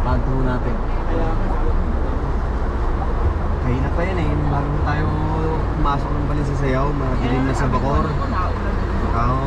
kanto natin. Kaya pa yan eh, bago tayo pumasok ng balin sa sayaw, madilim na sa Bacoor. Oo.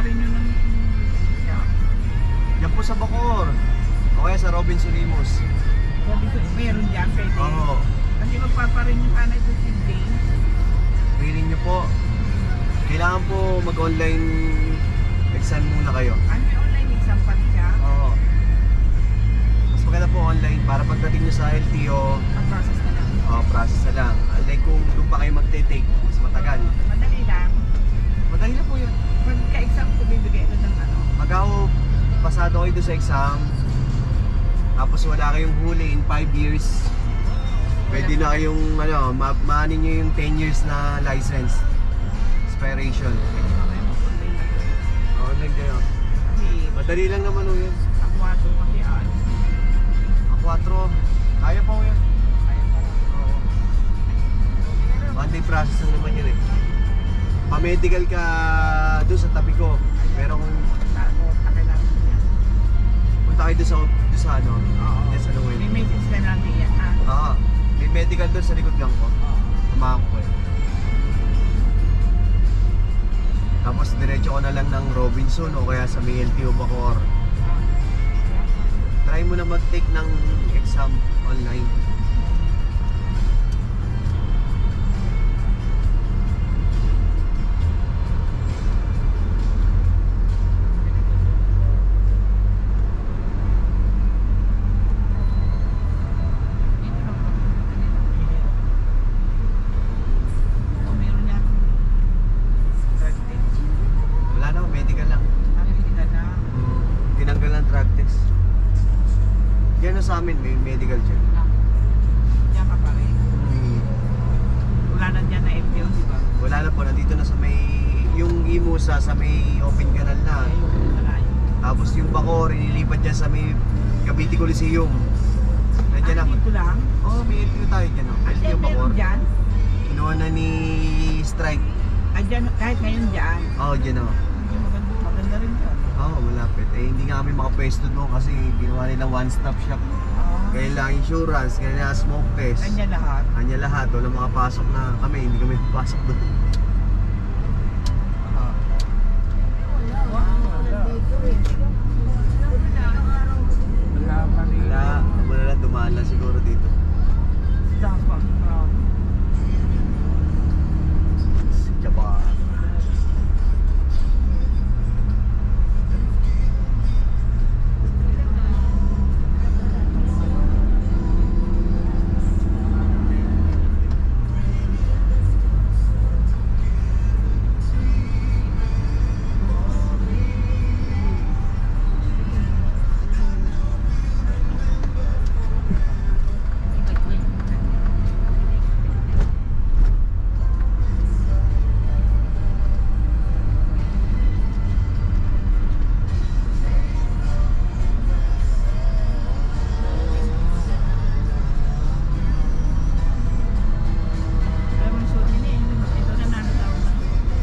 rin yun ng shop. Yan po sa Bacoor. O kaya sa Robinson Limos. Sabi ko, meron dyan, pwede. Oo. Kasi magpaparin yung kanay doon si James. Feeling nyo po. Kailangan po mag-online exam muna kayo. Ano may online exam pa rin siya? Oo. Mas maganda po online para pagdating nyo sa LTO, Ang process na lang. process na lang. Unlike kung doon pa kayo magte-take, mas matagal. Madali lang. Madali na po yun. Pagka-exam ko, bibigay ko ng ano. Pagka pasado kayo doon sa exam, tapos wala kayong huli in 5 years, pwede na kayong maanin nyo yung 10 years na license expiration. Pwede mamaya mag-online na yun. Online kayo. Kasi, Madali lang naman o yun. akwato kasi Ang 4, kaya pa o yun. Kaya para. Oo. One day process lang naman yun eh. Pa-medical ka doon sa tabi ko. Pero kung Kailangan niya. punta kayo doon sa ano, Oo. yes, ano May yun. message ka natin yan, ha? Oo. May medical doon sa likod gang ko. Oo. Tumahan ko kayo. Tapos diretso ko na lang ng Robinson o kaya sa may LTO Bacoor. Try mo na mag-take ng exam online. O, meron yan. Wala na, medical lang. Hindi ka na. Tinanggal ng drug test. Yan na sa amin, may medical check. Diyan ka pa rin. Wala na dyan na FPO, di ba? Wala na po, nandito na sa may, yung Imusa sa may open canal na. Ayun, malayo. Tapos yung Bacoor, inilipat dyan sa may Cavite Coliseum. Nandiyan na. Dito lang? Oo, may LTO tayo dyan. Oh. At LTO yan, meron Bacoor. dyan? Kinuha na ni Strike. Dyan, kahit ngayon dyan. Oo, dyan o. Hindi, maganda rin dyan. Oo, malapit. Eh, hindi nga kami makapwesto doon kasi ginawa nilang one-stop shop. Kailangan insurance, kailangan smoke test. Kanya lahat. Kanya lahat, wala makapasok na kami, hindi kami papasok doon. Wala pa rin. Wala lang dumaan lang siguro dito. Dapat. Japan. Alam mo, suot niya, ito na nanatawa na.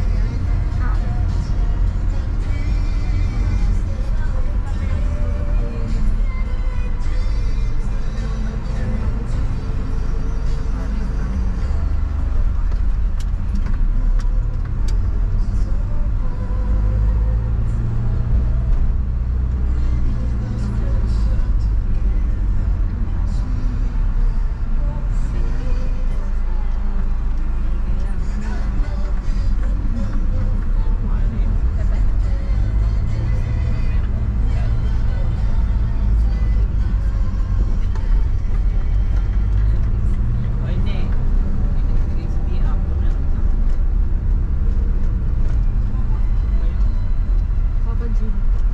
O, hindi. Crispy ako na. Papa Jim.